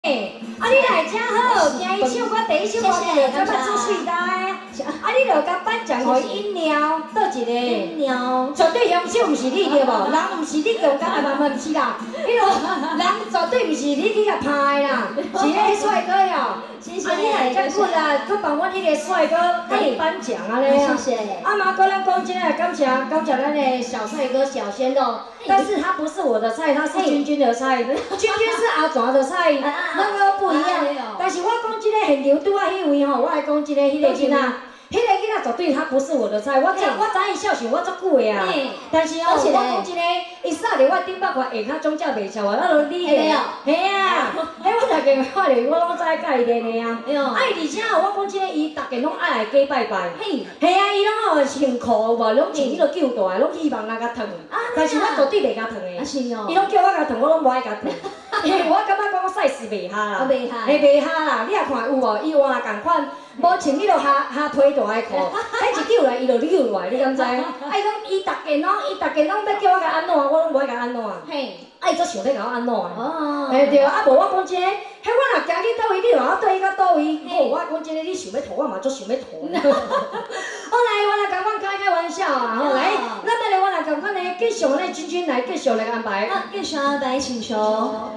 啊，你来真好，听伊唱歌第一首歌就感觉出水呆。啊，你著甲颁奖互饮料，倒一个饮料，绝对凶手毋是你对无？人毋是你强姦，嘛毋是啦。迄落人绝对毋是你去甲拍的啦，是迄个帅哥哟。谢谢。啊，你来遮久啦，佮帮阮迄个帅哥甲你颁奖啊咧。谢谢。啊嘛，佮咱讲真诶，感谢咱的小帅哥小鲜肉，但是他不是我的菜，他是君君的菜，君君是阿爪的菜，那个不一样。但是我讲真个现场拄啊迄位吼，我来讲真个迄个囡仔。迄个囡仔绝对他不是我的菜，我知伊孝顺我足久的啊。但是哦，我讲真个，伊扫着我顶北块下骹总正袂少啊，那落你的。嘿啊，迄我逐个看着我拢知甲伊练的啊。啊，而且哦，我讲真个，伊逐个拢爱来假拜拜。嘿啊，伊拢哦穿裤无，拢穿迄落旧大的，拢希望人甲烫。但是我绝对袂甲烫的。是哦。伊拢叫我甲烫，我拢无爱甲烫。因为我感觉讲size袂合啦。袂合。嘿，袂合啦，你也看有无？伊换共款。 无穿迄落下皮大个裤，迄一扭来伊就扭落来，你敢知？啊，伊逐件拢要叫我甲安怎，我拢无爱甲安怎。嘿，啊，伊则想要甲我安怎？哦，嘿对，啊无我讲真个，迄我若行去倒位，你若对伊到倒位，哦，我讲真个，你想要吐，我嘛足想要吐。好来，我来甲阮开玩笑啊，吼来，咱要来我来共款呢，继续呢，君君来继续来安排。啊，继续安排，请求。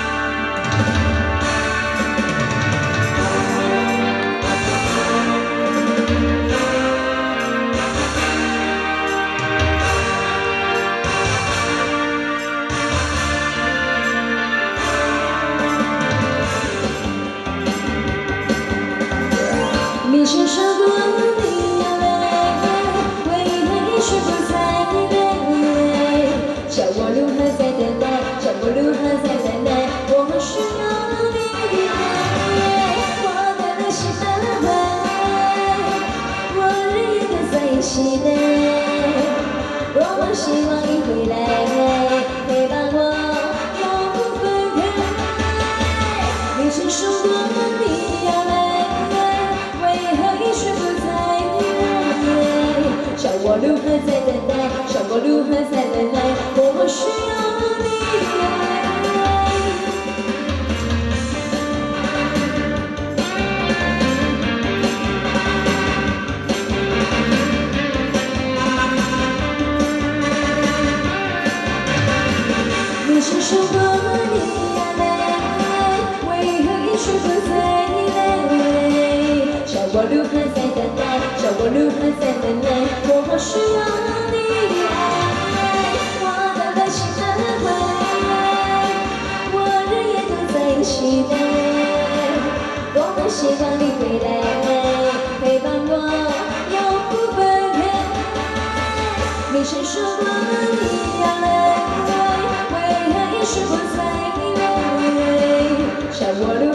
你曾说过你要来，为何一直不在意？叫我如何再等待？叫我如何再等待？我们需要你的爱，我的心安慰，我日夜都在期待，多么希望你回来，陪伴我永不分开。你曾说过你要来。 叫我如何再等待？叫我如何再等待？我需要你的爱。你曾说过你要来，为何一直不再来？叫我如何再等待？叫我如何再等待？ 我需要你的爱，我的心安慰，我日夜都在期待，多么希望你回来，陪伴我永不分开。你曾说过你要来，为何一直不再来？叫我。